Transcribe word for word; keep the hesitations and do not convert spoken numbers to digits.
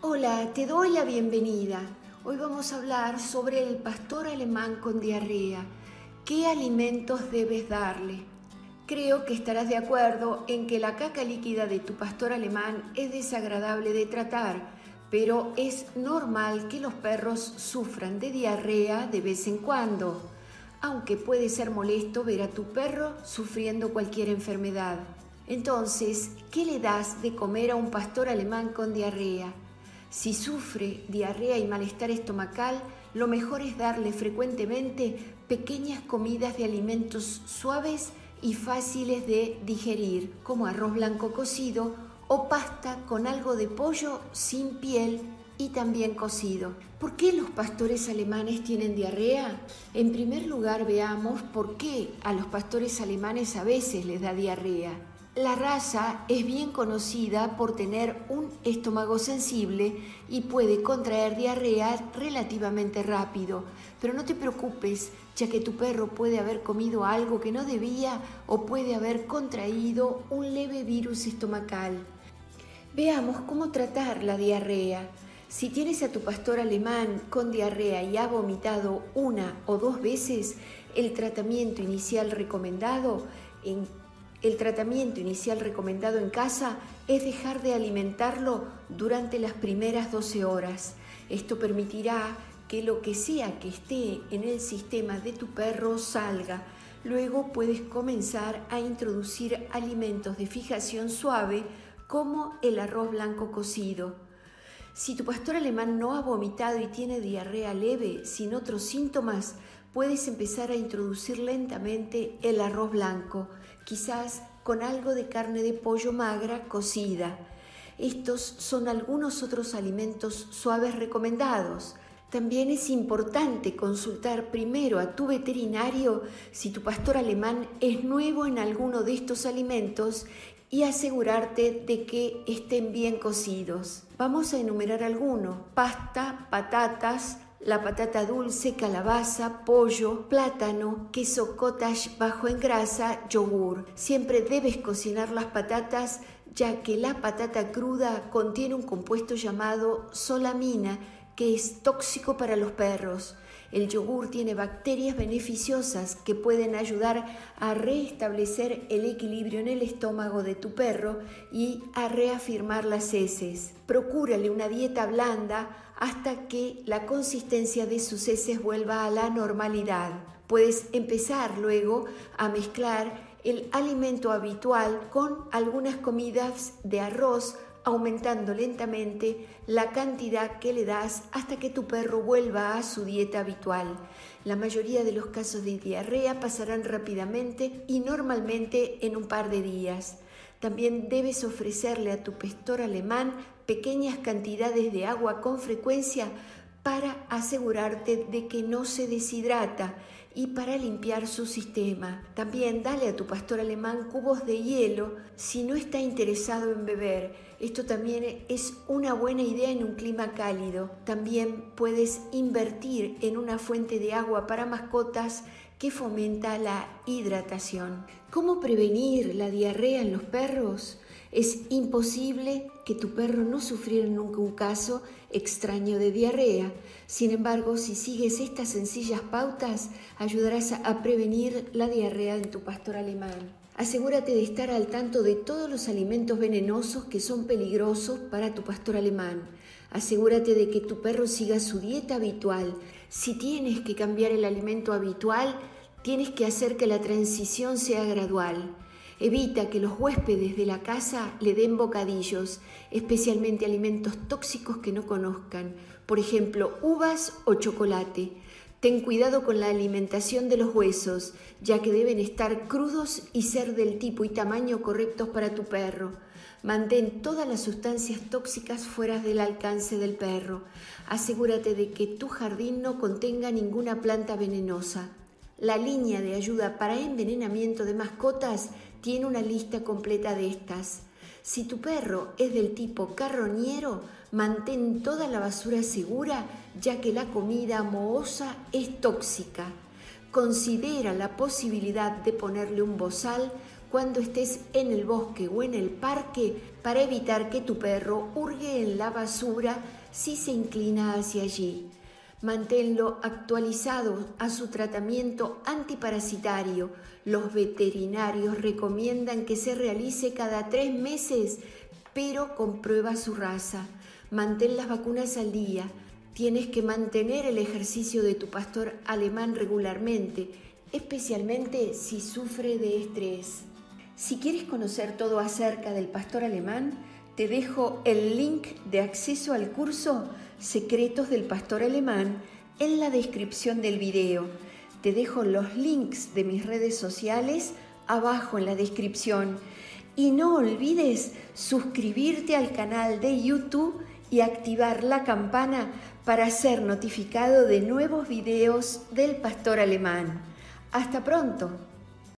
Hola, te doy la bienvenida. Hoy vamos a hablar sobre el pastor alemán con diarrea. ¿Qué alimentos debes darle? Creo que estarás de acuerdo en que la caca líquida de tu pastor alemán es desagradable de tratar, pero es normal que los perros sufran de diarrea de vez en cuando, aunque puede ser molesto ver a tu perro sufriendo cualquier enfermedad. Entonces, ¿qué le das de comer a un pastor alemán con diarrea? Si sufre diarrea y malestar estomacal, lo mejor es darle frecuentemente pequeñas comidas de alimentos suaves y fáciles de digerir, como arroz blanco cocido o pasta con algo de pollo sin piel y también cocido. ¿Por qué los pastores alemanes tienen diarrea? En primer lugar, veamos por qué a los pastores alemanes a veces les da diarrea. La raza es bien conocida por tener un estómago sensible y puede contraer diarrea relativamente rápido. Pero no te preocupes, ya que tu perro puede haber comido algo que no debía o puede haber contraído un leve virus estomacal. Veamos cómo tratar la diarrea. Si tienes a tu pastor alemán con diarrea y ha vomitado una o dos veces, el tratamiento inicial recomendado en El tratamiento inicial recomendado en casa es dejar de alimentarlo durante las primeras doce horas. Esto permitirá que lo que sea que esté en el sistema de tu perro salga. Luego puedes comenzar a introducir alimentos de fijación suave como el arroz blanco cocido. Si tu pastor alemán no ha vomitado y tiene diarrea leve sin otros síntomas, puedes empezar a introducir lentamente el arroz blanco, quizás con algo de carne de pollo magra cocida. Estos son algunos otros alimentos suaves recomendados. También es importante consultar primero a tu veterinario si tu pastor alemán es nuevo en alguno de estos alimentos y asegurarte de que estén bien cocidos. Vamos a enumerar algunos: pasta, patatas, la patata dulce, calabaza, pollo, plátano, queso cottage bajo en grasa, yogur. Siempre debes cocinar las patatas, ya que la patata cruda contiene un compuesto llamado solamina, que es tóxico para los perros. El yogur tiene bacterias beneficiosas que pueden ayudar a restablecer el equilibrio en el estómago de tu perro y a reafirmar las heces. Procúrale una dieta blanda hasta que la consistencia de sus heces vuelva a la normalidad. Puedes empezar luego a mezclar el alimento habitual con algunas comidas de arroz, aumentando lentamente la cantidad que le das hasta que tu perro vuelva a su dieta habitual. La mayoría de los casos de diarrea pasarán rápidamente y normalmente en un par de días. También debes ofrecerle a tu pastor alemán pequeñas cantidades de agua con frecuencia para asegurarte de que no se deshidrata y para limpiar su sistema. También dale a tu pastor alemán cubos de hielo si no está interesado en beber. Esto también es una buena idea en un clima cálido. También puedes invertir en una fuente de agua para mascotas que fomenta la hidratación. ¿Cómo prevenir la diarrea en los perros? Es imposible que tu perro no sufriera nunca un caso extraño de diarrea. Sin embargo, si sigues estas sencillas pautas, ayudarás a prevenir la diarrea en tu pastor alemán. Asegúrate de estar al tanto de todos los alimentos venenosos que son peligrosos para tu pastor alemán. Asegúrate de que tu perro siga su dieta habitual. Si tienes que cambiar el alimento habitual, tienes que hacer que la transición sea gradual. Evita que los huéspedes de la casa le den bocadillos, especialmente alimentos tóxicos que no conozcan, por ejemplo, uvas o chocolate. Ten cuidado con la alimentación de los huesos, ya que deben estar crudos y ser del tipo y tamaño correctos para tu perro. Mantén todas las sustancias tóxicas fuera del alcance del perro. Asegúrate de que tu jardín no contenga ninguna planta venenosa. La línea de ayuda para envenenamiento de mascotas tiene una lista completa de estas. Si tu perro es del tipo carroñero, mantén toda la basura segura, ya que la comida mohosa es tóxica. Considera la posibilidad de ponerle un bozal cuando estés en el bosque o en el parque para evitar que tu perro hurgue en la basura si se inclina hacia allí. Manténlo actualizado a su tratamiento antiparasitario. Los veterinarios recomiendan que se realice cada tres meses, pero comprueba su raza. Mantén las vacunas al día. Tienes que mantener el ejercicio de tu pastor alemán regularmente, especialmente si sufre de estrés. Si quieres conocer todo acerca del pastor alemán, te dejo el link de acceso al curso Secretos del Pastor Alemán en la descripción del video. Te dejo los links de mis redes sociales abajo en la descripción. Y no olvides suscribirte al canal de YouTube y activar la campana para ser notificado de nuevos videos del pastor alemán. ¡Hasta pronto!